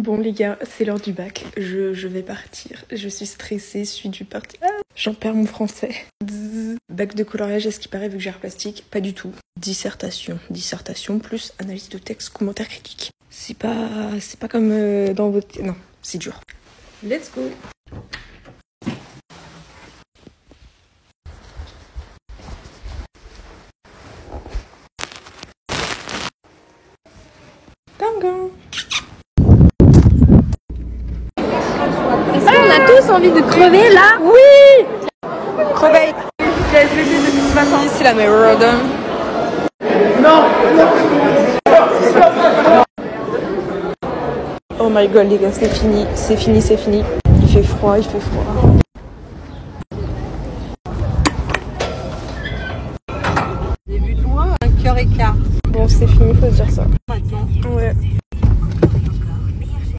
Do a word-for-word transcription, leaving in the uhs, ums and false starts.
Bon les gars, c'est l'heure du bac. Je, je vais partir. Je suis stressée, je suis dû partir. Ah, j'en perds mon français. Bzzz. Bac de coloriage, est-ce qu'il paraît vu que j'ai art plastique? Pas du tout. Dissertation. Dissertation plus analyse de texte, commentaire critique. C'est pas, c'est pas comme euh, dans votre... Non, c'est dur. Let's go. Tango. Est-ce qu'on a tous envie de crever là? Oui. Crever. C'est la meilleure. Non. Oh my god les gars, c'est fini, c'est fini, c'est fini. Il fait froid, il fait froid. J'ai vu de loin un cœur écart. Bon, c'est fini, faut se dire ça. Maintenant. Ouais.